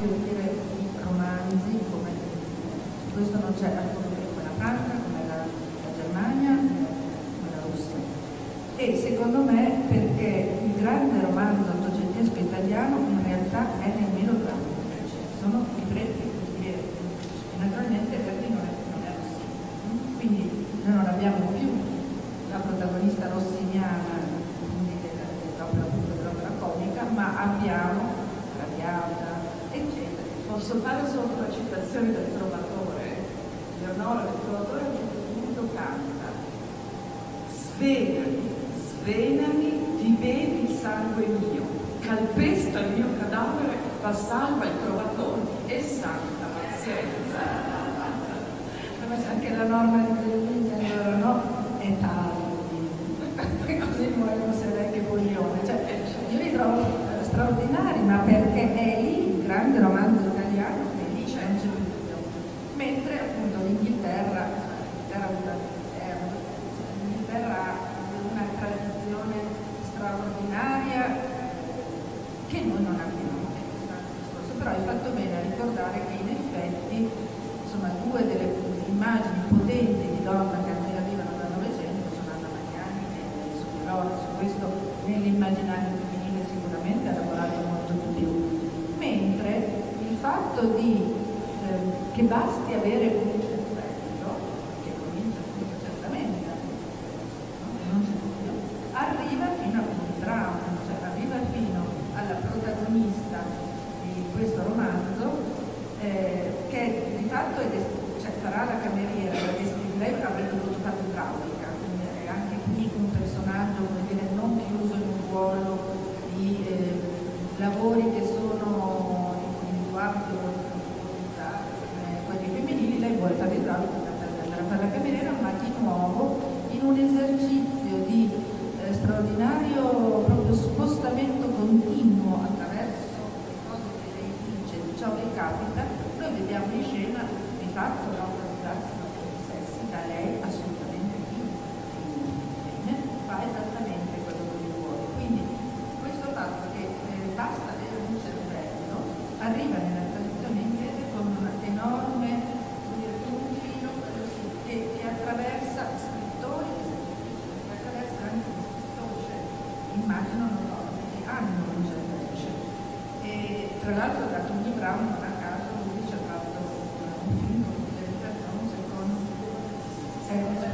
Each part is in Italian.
fiorire i romanzi come questo non c'è come la Francia, come la Germania, come la Russia. E secondo me perché il grande romanzo autogentesco italiano in realtà è nel melodramma, sono libretti veri, e naturalmente Verdi non è Rossini, quindi noi non abbiamo più la protagonista rossiniana dell'opera comica, ma abbiamo Traviata, eccetera. Posso fare solo una citazione del Trovatore? Leonora del Trovatore a un certo punto canta: svenami, svenami, ti bevi il sangue mio, calpesta il mio cadavere, fa salva il Trovatore e santa pazienza. Anche la norma di allora no, è tardi, e così muoiono Selecchi e Poglione. Cioè, io li trovo straordinari, ma perché è lì il grande romanzo italiano e lì c'è un dubbio. Mentre appunto l'Inghilterra ha una tradizione straordinaria che noi non abbiamo. Però hai fatto bene a ricordare che in effetti insomma due delle immagini potenti di donna che arrivano dal Novecento sono Anna Magnani e Sophie su questo nell'immaginario femminile sicuramente ha lavorato molto di più, mentre il fatto che basti avere un cervello, che comincia appunto certamente, non c'è dubbio, arriva fino a un dramma, cioè arriva fino alla protagonista di questo romanzo che di fatto farà la cameriera, lei avrebbe dovuto fare l'idraulica, quindi è anche qui un personaggio non chiuso in un ruolo di lavori che sono individuati o ipotizzati come quelli femminili. Lei vuole fare l'idraulica per andare a fare la cameriera, ma di nuovo in un esercizio di straordinario proprio spostamento continuo attraverso le cose che lei dice, di ciò che capita. Noi vediamo in scena di fatto darsi sessi da lei assolutamente bene, fa esattamente quello che lui vuole. Quindi questo fatto che basta avere un cervello arriva nella traduzione inglese con un enorme filo che attraversa scrittori, che attraversa anche gli scrittori, cioè, immagino donne che hanno un cervello. E tra l'altro da Tony Brown non a caso lui ci ha fatto un film con Jennifer Jones e con Sarah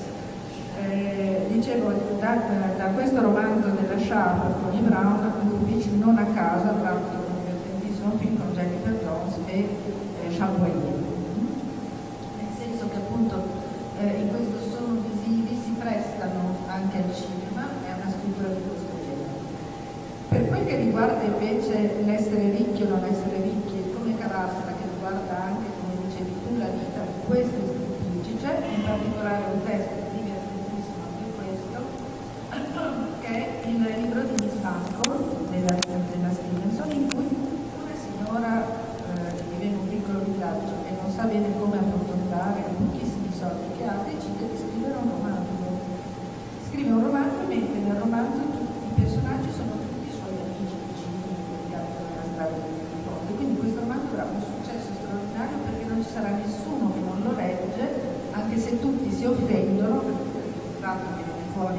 dicevo, da questo romanzo della Sharp Tony Brown, Lubitsch non a caso ha fatto un divertentissimo film con Jennifer Jones e Chaboyer, nel senso che appunto in questo sono visivi si prestano anche al cinema e a una scrittura di questo genere. Per quel che riguarda invece l'essere ricchi o non essere ricchi, come Cavastra, che riguarda anche, come dicevi tu, la vita di questi scrittrici, c'è in particolare un testo divertentissimo anche questo, che è il libro di Miss Banco della Stevenson, in cui una signora che vive in un piccolo villaggio e non sa bene come arrotondare i pochissimi soldi che ha, decide di scrivere un romanzo. Scrive un romanzo, mentre nel romanzo tutti i personaggi sono tutti i suoi amici vicini dedicati alla strada di fondo. Quindi questo romanzo avrà un successo straordinario perché non ci sarà nessuno che non lo legge, anche se tutti si offendono, perché il tratto che viene fuori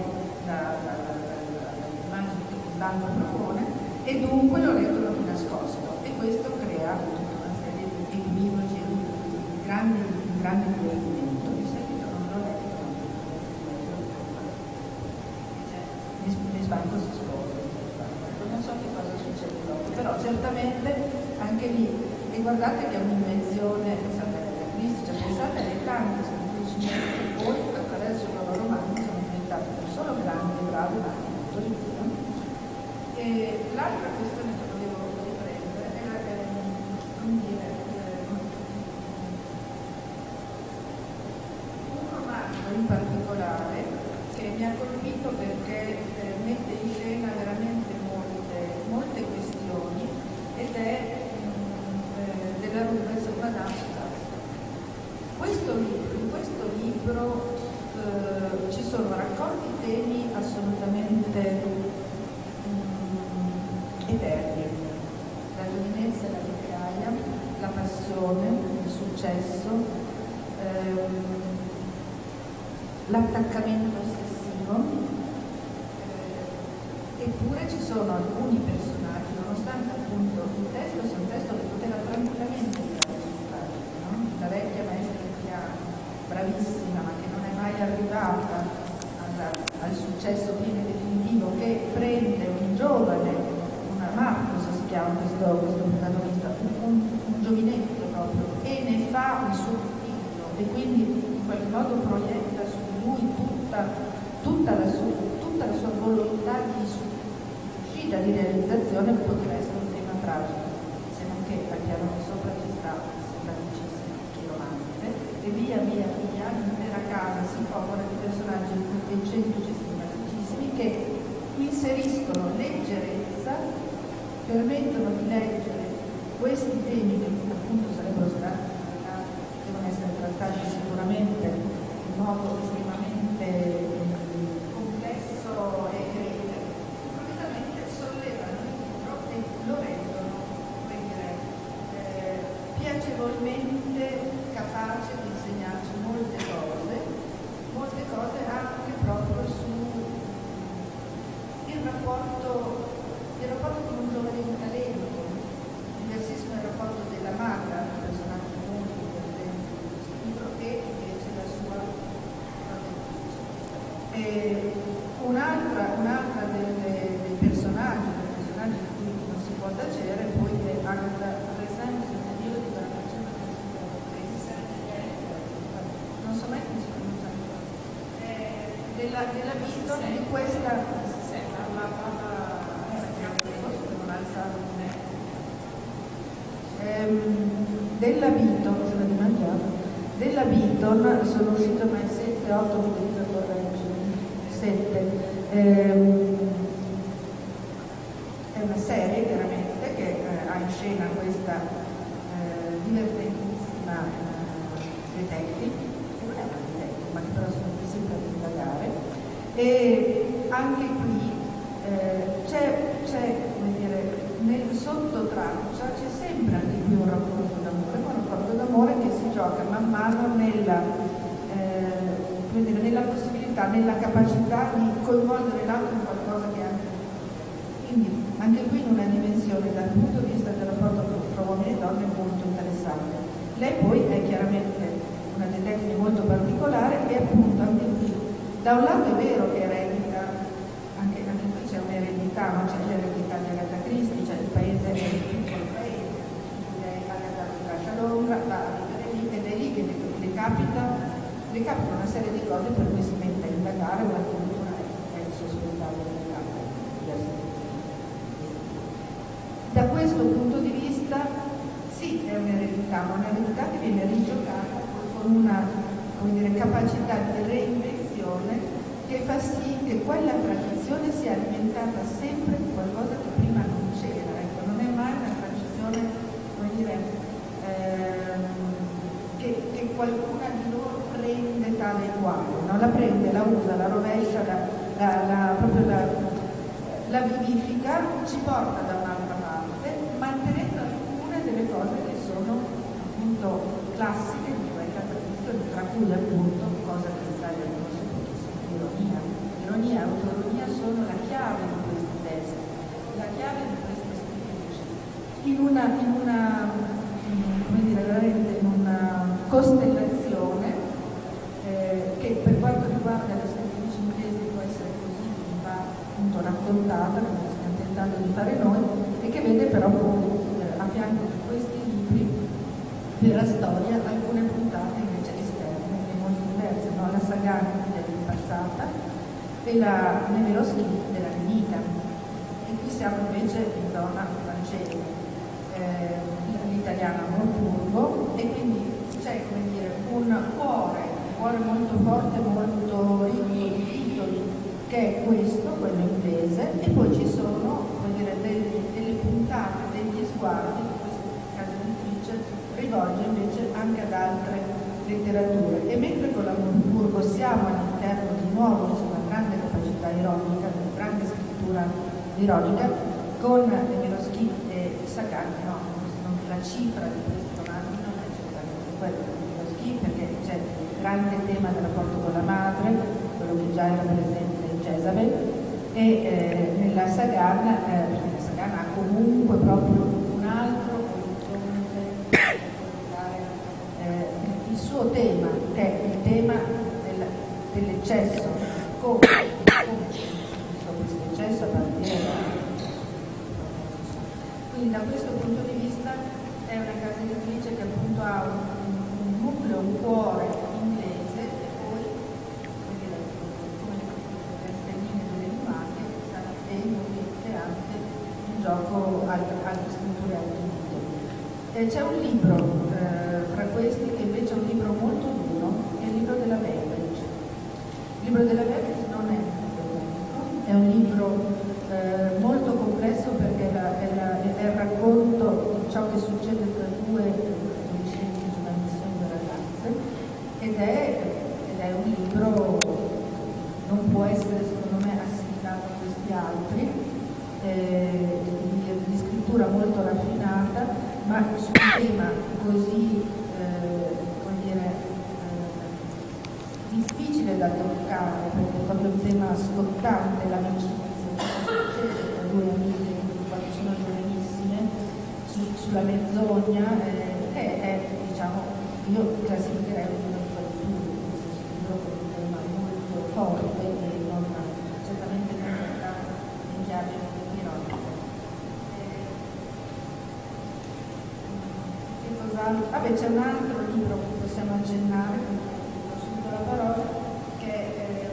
dall'immagine che il banco propone, e dunque lo leggono di nascosto. E questo crea tutta una serie di equivoci e di grandi divertimento. Di seguito non lo leggono. Il banco si sposa, non so che cosa succede dopo, però certamente anche lì, e guardate che è un'invenzione Christie, cioè pensate alle tante scrittrici che poi attraverso il loro romanzo sono diventate non solo grandi e brave, ma anche molto ricche. E l'altra questione che volevo riprendere era come dire, un romanzo in particolare che mi ha colpito perché mette in scena veramente molte questioni, ed è della Rubens Madame Suzanne. In questo libro ci sono raccolti temi assolutamente eterni, la giovinezza e la vecchiaia, successo, l'attaccamento ossessivo, eppure ci sono alcuni personaggi, nonostante appunto il testo sia un testo che poteva tranquillamente essere risultato, no? La vecchia maestra di piano, bravissima, ma che non è mai arrivata al successo pieno e definitivo, che prende un giovane, una Marcos si chiama questo protagonista, un giovinetto proprio, e ne fa il suo figlio, e quindi in qualche modo proietta su di lui tutta la sua volontà di uscita, di realizzazione, poteva essere un tema tragico, se non che al piano di sopra ci sta simpaticissimo chiromante, e via l'intera casa si popora di personaggi eccentrici e simpaticissimi che inseriscono leggerezza, permettono di leggere questi temi che appunto sarebbero stati trattati, devono essere trattati sicuramente in modo estremamente complesso e improvvisamente sollevano il libro e lo rendono, come dire, piacevolmente capace di insegnarci molte cose anche proprio su il rapporto con un giovane in talento, diversissimo il rapporto della madre, un personaggio molto divertente di questo libro, e invece la sua un'altra dei personaggi di cui non si può tacere poi è Agatha Presence, io di quella faccenda non so mai come si pronuncia della Vitton, di questa della Vitton, se la dimenticato, della Vitton sono uscite ormai 7, 8, non devo correggere, 7. È una serie chiaramente che ha in scena questa divertentissima detective, che non è una detective, ma che però sono sempre a indagare, e anche qui c'è come dire, nel sottotraccia c'è sempre anche qui un rapporto d'amore, ma un rapporto d'amore che si gioca man mano nella possibilità, nella capacità di coinvolgere l'altro in qualcosa che anche. Quindi anche qui in una dimensione dal punto di vista del rapporto tra uomini e donne molto interessante. Lei poi è chiaramente una detective molto particolare e appunto anche qui da un lato è vero che eredita, anche qui c'è un'eredità, non c'è l'eredità di Agatha Christie, cioè il paese è un piccolo paese, lei Agatha lascia Londra, va a vivere lì ed è lì che le capita una serie di cose per cui si mette a indagare, o addirittura è sospettato di da questo punto di vista sì, è un'eredità, ma un'eredità che viene rigiocata con una, come dire, capacità di reinvenzione che fa sì che quella tradizione sia alimentata sempre di qualcosa che prima non c'era, ecco, non è mai una tradizione, come dire, che qualcuna di loro prende tale e quale, no? La prende, la usa, la rovescia, la vivifica, ci porta da un'altra parte, mantenendo alcune delle cose che sono appunto classiche di quella tradizione, tra cui appunto, cosa che l'Italia conosce pochissimo, l'ironia. Ironia e autoironia sono la chiave di questi testi, la chiave di queste scrittrici, in una come dire, veramente in una costellazione che per quanto riguarda le scrittrici inglesi può essere così, va appunto raccontata, come stiamo tentando di fare noi, e che vede però a fianco di questi libri della storia alcune puntate invece esterne e molto diverse, no? La Sagani dell'impazzata e la Neveroski della nemica, e qui siamo invece in zona francese, l'italiana Morpurgo, e quindi c'è, come dire, un cuore molto forte, molto ricco di titoli, che è questo, quello inglese, e poi ci sono, come dire, delle puntate, degli sguardi che questa casa editrice rivolge invece anche ad altre letterature. E mentre con la Morpurgo siamo all'interno di nuovo di una grande capacità ironica, di una grande scrittura ironica, con Neveroski e Sagani no, la cifra di questi romanzi non è certamente quello dello schi, perché c'è il grande tema del rapporto con la madre, quello che già era presente in Jezabel, e nella Sagana, perché la Sagana ha comunque proprio un altro orizzonte il suo tema, che è il tema dell'eccesso, come questo eccesso a partire da... Quindi da questo punto di vista è una casa editrice che appunto ha un nucleo, un cuore inglese e poi come le stelline delle lumache stanno vedendo ovviamente anche in gioco altre strutture, altri titoli. C'è un libro fra questi che invece è un libro molto duro, che è il libro della Beveridge. Il libro della Beveridge non è è un libro molto complesso perché è il racconto di ciò che succede tra due adolescenti di una missione di ragazze ed è un libro non può essere secondo me assimilato a questi altri, di scrittura molto raffinata, ma su un tema così come dire difficile da toccare, perché è proprio un tema scottante, l'amicizia, cosa succede tra due amiche quando sono giovanissime, sulla menzogna, che è, diciamo, io classificherei un libro di qualità, nel senso un libro con un tema molto forte e non certamente non trattato in chiave ironica. Che cos'altro? Vabbè, c'è un altro libro che possiamo accennare, la parola, che è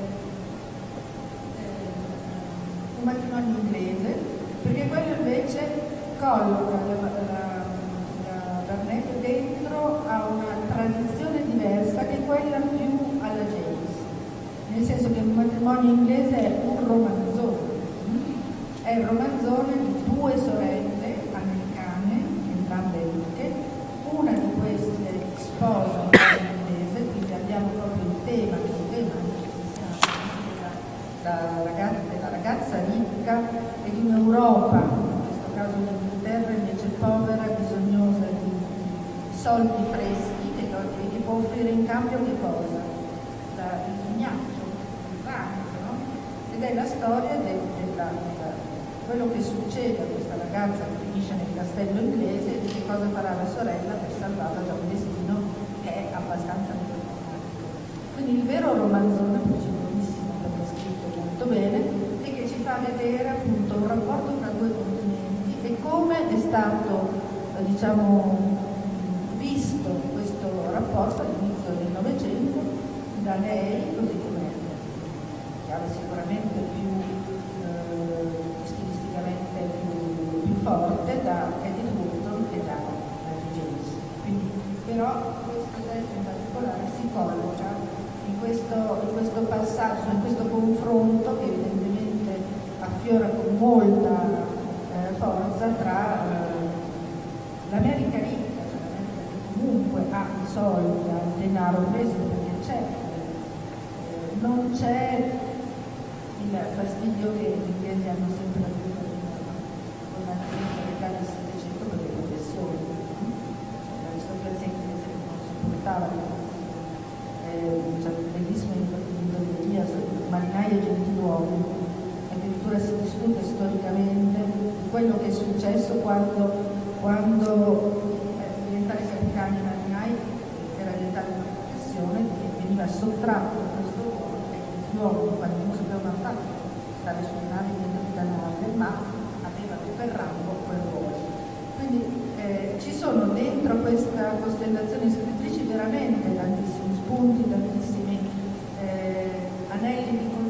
un matrimonio inglese, perché quello invece colloca la Burnett dentro a una tradizione diversa che è quella più alla James, nel senso che un matrimonio inglese è un romanzone di due sorelle americane, entrambe ricche, una di queste sposa inglese, quindi abbiamo proprio il tema della ragazza ricca e di un'Europa, in questo caso l'Inghilterra invece povera, bisognosa di soldi freschi che può offrire in cambio che cosa? Il vignaccio, il rame, no? Ed è la storia quello che succede a questa ragazza che finisce nel castello inglese e di che cosa farà la sorella per salvarla da un destino che è abbastanza problematico. Quindi il vero romanzone, precipitissimo perché è scritto molto bene, e che ci fa vedere appunto un rapporto tra due continenti e come è stato, diciamo, visto questo rapporto all'inizio del Novecento da lei, così come chiaro sicuramente più stilisticamente più forte da Edith Wharton e da James. Quindi, però questo testo in particolare si colloca in questo passaggio, in questo confronto che evidentemente affiora con molta forza tra l'America ricca, cioè l'America che comunque ha i soldi, ha il denaro preso perché c'è, non c'è il fastidio che gli inglesi hanno sempre avuto con la criminalità del Settecento per le professioni. L'aristocrazia inglese non sopportava le professioni. C'è un bellissimo libro di Elias, Marinai e Gentiluomini, addirittura si discute storicamente di quello che è successo quando diventare capitani e marinai era diventata una professione che veniva sottratto questo ruolo ai gentiluomini quando non sapevano affatto stare sulle navi di capitanate, ma avevano per rango quel ruolo. Quindi ci sono dentro questa costellazione scrittrici veramente tantissimi spunti, tantissimi anelli di